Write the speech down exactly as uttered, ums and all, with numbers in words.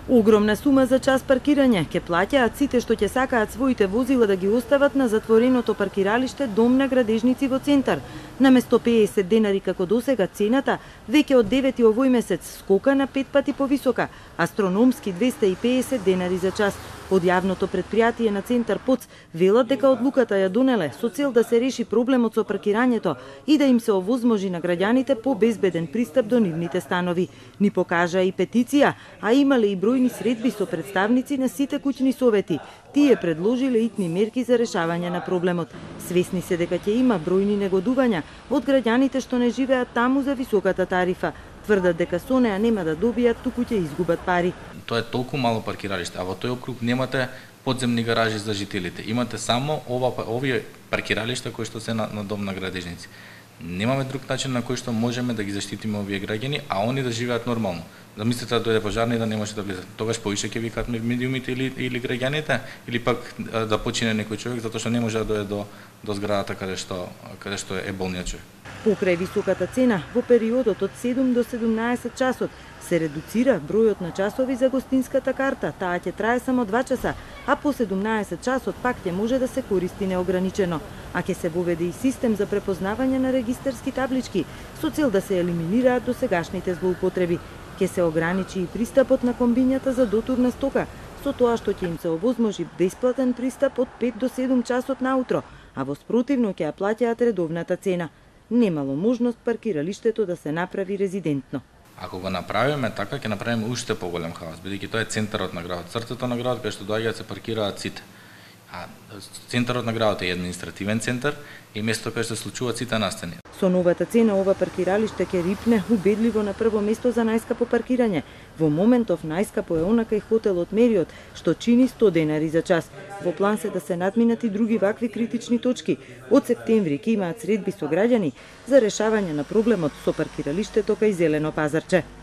Огромна сума за час паркирање ќе плаќаат сите што ќе сакаат своите возила да ги остават на затвореното паркиралиште Дом на градежници во центар. Наместо педесет денари како досега, цената веќе од девети овој месец скока на пет пати повисока, астрономски двесте и педесет денари за час. Од јавното претпријатие на Центар ПОЦ велат дека одлуката ја донеле со цел да се реши проблемот со паркирањето и да им се овозможи на граѓаните по-безбеден пристап до нивните станови. Ни покажа и петиција, а имале и бројни средби со представници на сите куќни совети. Тие предложиле итни мерки за решавање на проблемот. Свесни се дека ќе има бројни негодувања од граѓаните што не живеат таму за високата тарифа. Тврдат дека со неа нема да добијат, туку ќе изгубат пари. Тоа е толку мало паркиралиште, а во тој округ немате подземни гаражи за жителите. Имате само ова, овие паркиралишта кои што се на, на Дом на градежници. Немаме друг начин на кој што можеме да ги заштитиме овие граѓани, а они да живеат нормално. Да мислите да дојде пожарна и да не може да влезе. Тогаш повише ќе викат медиумите или, или граѓаните, или пак да почине некој човек затоа што не може да дојде до, до зградата каде што, каде што е болниот човек. Покрај високата цена, во периодот од седум до седумнаесет часот се редуцира бројот на часови за гостинската карта. Таа ќе трае само два часа, а по седумнаесет часот пак ќе може да се користи неограничено. А ќе се воведе и систем за препознавање на регистарски таблички со цел да се елиминираат досегашните злоупотреби. Ќе се ограничи и пристапот на комбињата за дотурна стока, со тоа што ќе им се овозможи бесплатен пристап од пет до седум часот наутро, а во спротивно ќе ја плаќаат редовната цена. Немало можност паркиралиштето да се направи резидентно. Ако го направиме така, ќе направиме уште поголем хаос, бидејќи тоа е центарот на градот, срцето на градот каде што доаѓаат се паркираат сите. А центарот на градот е административен центар и место каде што се случуваат сите настани. Со новата цена ова паркиралиште ќе рипне убедливо на прво место за најскапо паркирање. Во моментов најскапо е онакај хотелот Мериот, што чини сто денари за час. Во план се да се надминат и други вакви критични точки. Од септември ќе имаат средби со граѓани за решавање на проблемот со паркиралиштето кај Зелено пазарче.